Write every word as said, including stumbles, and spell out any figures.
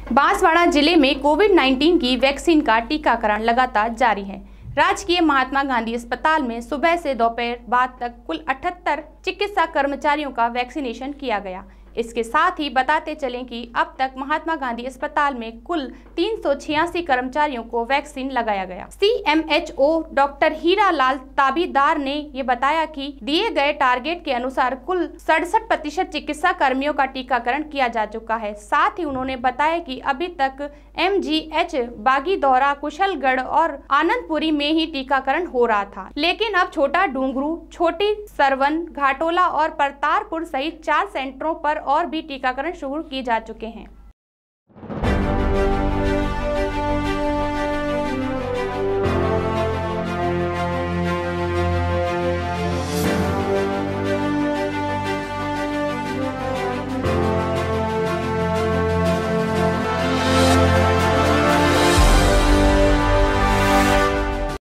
बांसवाड़ा जिले में Covid nineteen की वैक्सीन का टीकाकरण लगातार जारी है। राजकीय महात्मा गांधी अस्पताल में सुबह से दोपहर बाद तक कुल अठहत्तर चिकित्सा कर्मचारियों का वैक्सीनेशन किया गया। इसके साथ ही बताते चलें कि अब तक महात्मा गांधी अस्पताल में कुल तीन सौ छियासी कर्मचारियों को वैक्सीन लगाया गया। C M H O doctor Hira Lal Tabidar ने ये बताया कि दिए गए टारगेट के अनुसार कुल सड़सठ प्रतिशत चिकित्सा कर्मियों का टीकाकरण किया जा चुका है। साथ ही उन्होंने बताया कि अभी तक M G H, Bagidora, Kushalgarh और आनंदपुरी में ही टीकाकरण हो रहा था, लेकिन अब छोटा डूंगरू, छोटी सरवन, घाटोला और परतारपुर सहित चार सेंटरों पर और भी टीकाकरण शुरू किए जा चुके हैं।